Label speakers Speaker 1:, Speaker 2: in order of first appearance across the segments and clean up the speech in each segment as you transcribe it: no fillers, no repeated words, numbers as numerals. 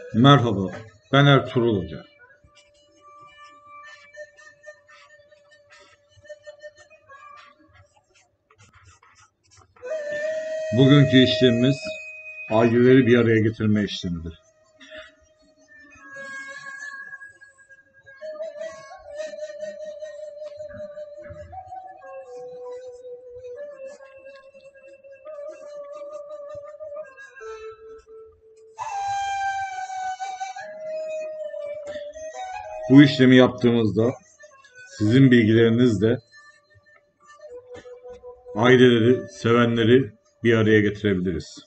Speaker 1: Merhaba, ben Ertuğrul Hoca. Bugünkü işlemimiz aileleri bir araya getirme işlemidir. Bu işlemi yaptığımızda sizin bilgilerinizle aileleri, sevenleri bir araya getirebiliriz.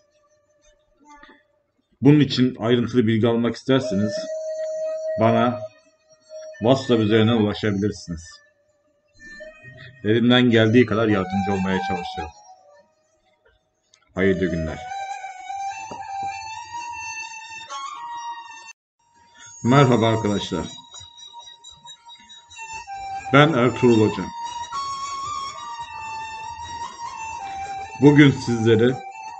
Speaker 1: Bunun için ayrıntılı bilgi almak isterseniz bana WhatsApp üzerinden ulaşabilirsiniz. Elimden geldiği kadar yardımcı olmaya çalışıyorum. Hayırlı günler. Merhaba arkadaşlar. Ben Ertuğrul Hoca. Bugün sizlere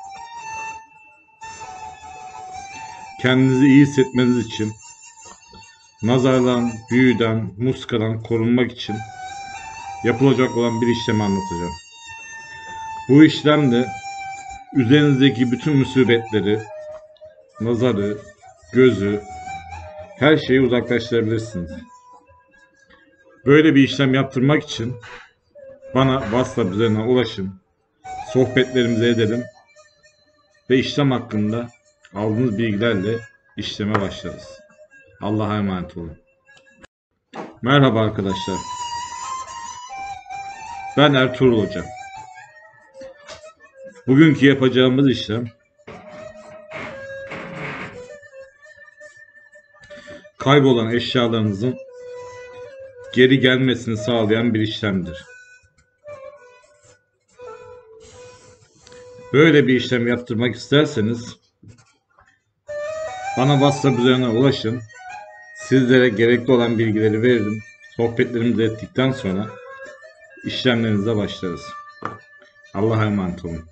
Speaker 1: kendinizi iyi hissetmeniz için, nazardan, büyüden, muskadan korunmak için yapılacak olan bir işlemi anlatacağım. Bu işlemle üzerinizdeki bütün musibetleri, nazarı, gözü, her şeyi uzaklaştırabilirsiniz. Böyle bir işlem yaptırmak için bana WhatsApp üzerinden ulaşın, sohbetlerimizi edelim ve işlem hakkında aldığınız bilgilerle işleme başlarız. Allah'a emanet olun. Merhaba arkadaşlar. Ben Ertuğrul Hoca. Bugünkü yapacağımız işlem kaybolan eşyalarınızın geri gelmesini sağlayan bir işlemdir. Böyle bir işlem yaptırmak isterseniz bana WhatsApp üzerinden ulaşın. Sizlere gerekli olan bilgileri veririm. Sohbetlerimizi ettikten sonra işlemlerinize başlarız. Allah'a emanet olun.